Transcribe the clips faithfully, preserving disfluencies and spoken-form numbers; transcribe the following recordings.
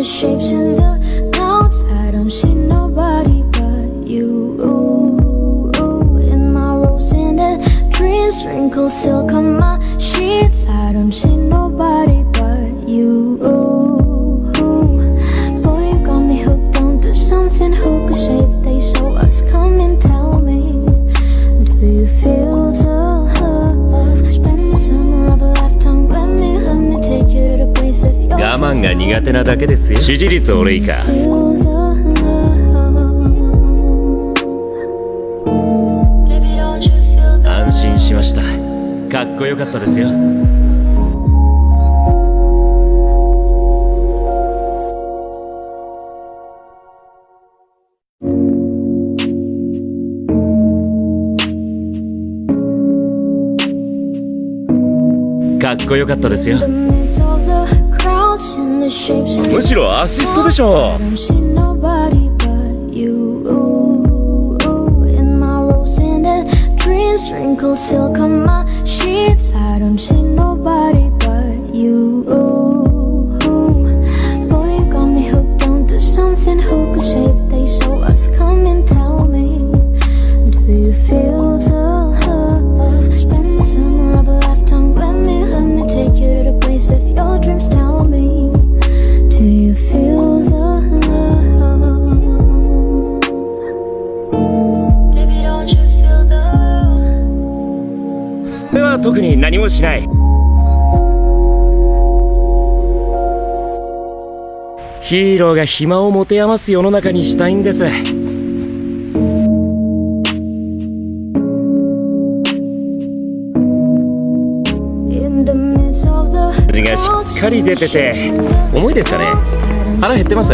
shapes in the clouds. I don't see nobody but you. In my rose and dreams, wrinkled silk on my sheets. I don't see nobody but you. Boy, you got me hooked onto something. Who could save they saw us? Come and tell me, do you feel the love? Spend the summer of a lifetime with me. Let me take you to the place of your 我慢が苦手なだけですよ。支持率俺以下。安心しました。かっこよかったですよ。かっこよかったですよ。むしろアシストでしょ。Wrinkled silk on my sheets. I don't see nobody but you. Boy, you got me hooked onto something. Who could save they saw us? Come and tell me, do you feel the love? Spend the summer of a lifetime with me. Let me take you to the place of your dreams. Tell me, do you feel the love? Baby, don't you feel the love? 俺は特に何もしない。ヒーローが暇を持て余す世の中にしたいんです。味がしっかり出てて重いですかね。腹減ってます？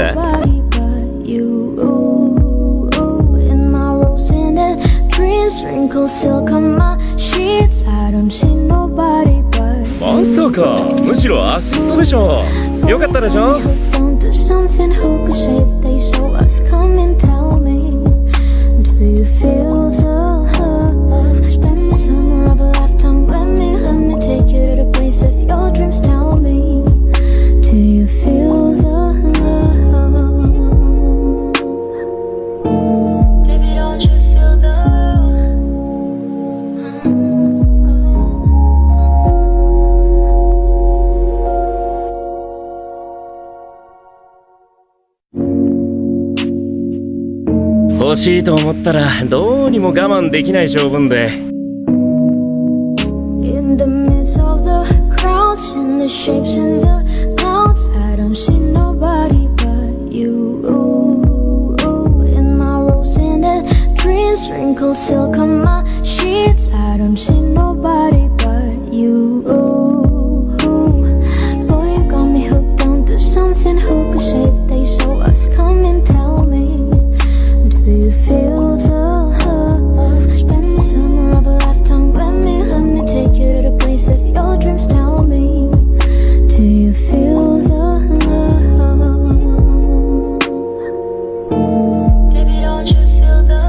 まさか、むしろアシストでしょ。よかったでしょ。欲しいと思ったらどうにも我慢できない性分で。In the midst of the crowds, in the shapes in the clouds, I don't see nobody but you. In my rose and dreams, wrinkled silk on my sheets, I don't see nobody but you. Boy, you got me hooked onto something. Who could save they saw us? Come and tell me, do you feel the love? Spend the summer of a lifetime with me. Let me take you to the place of your dreams. Tell me, do you feel the love? Baby, don't you feel the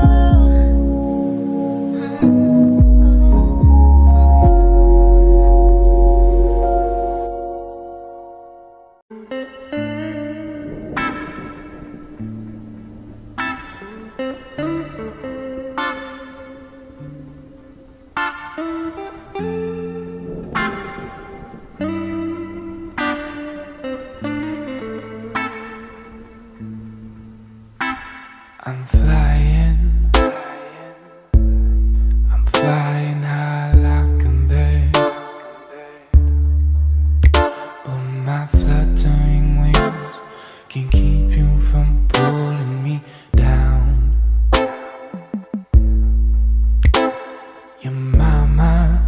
I'm flying, I'm flying high like a bird, but my fluttering wings can keep you from pulling me down. Your mama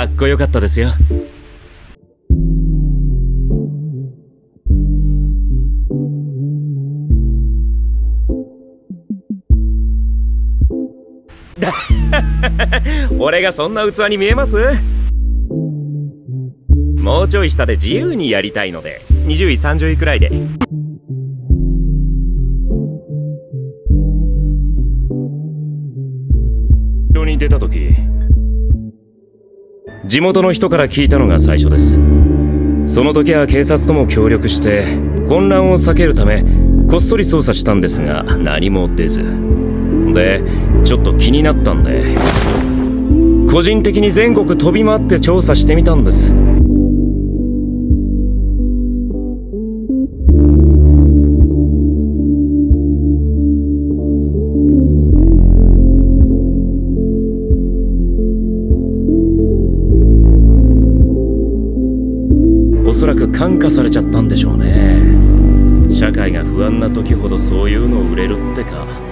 かっこよかったですよ。俺がそんな器に見えます？もうちょい下で自由にやりたいのでにじゅういさんじゅういくらいで。人に出た時地元の人から聞いたのが最初です。その時は警察とも協力して混乱を避けるためこっそり捜査したんですが何も出ずで、ちょっと気になったんで個人的に全国飛び回って調査してみたんです。おそらく感化されちゃったんでしょうね。社会が不安な時ほどそういうのを売れるってか。